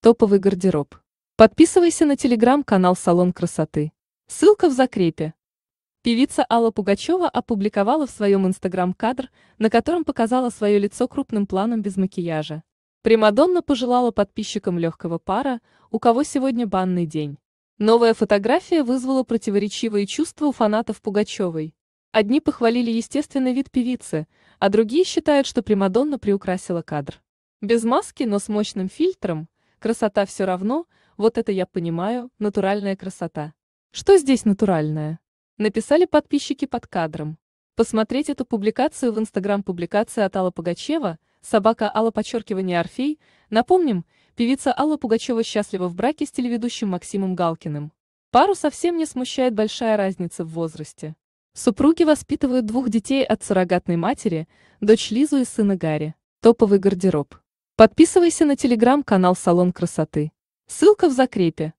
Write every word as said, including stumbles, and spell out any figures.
Топовый гардероб. Подписывайся на телеграм-канал «Салон красоты». Ссылка в закрепе. Певица Алла Пугачева опубликовала в своем инстаграм кадр, на котором показала свое лицо крупным планом без макияжа. Примадонна пожелала подписчикам легкого пара, у кого сегодня банный день. Новая фотография вызвала противоречивые чувства у фанатов Пугачевой. Одни похвалили естественный вид певицы, а другие считают, что Примадонна приукрасила кадр. Без маски, но с мощным фильтром, красота все равно, вот это я понимаю, натуральная красота. Что здесь натуральное? Написали подписчики под кадром. Посмотреть эту публикацию в инстаграм публикация от Алла Пугачева, собака Алла подчеркивание Орфей. Напомним, певица Алла Пугачева счастлива в браке с телеведущим Максимом Галкиным. Пару совсем не смущает большая разница в возрасте. Супруги воспитывают двух детей от суррогатной матери, дочь Лизу и сына Гарри. Топовый гардероб. Подписывайся на телеграм-канал «Салон красоты». Ссылка в закрепе.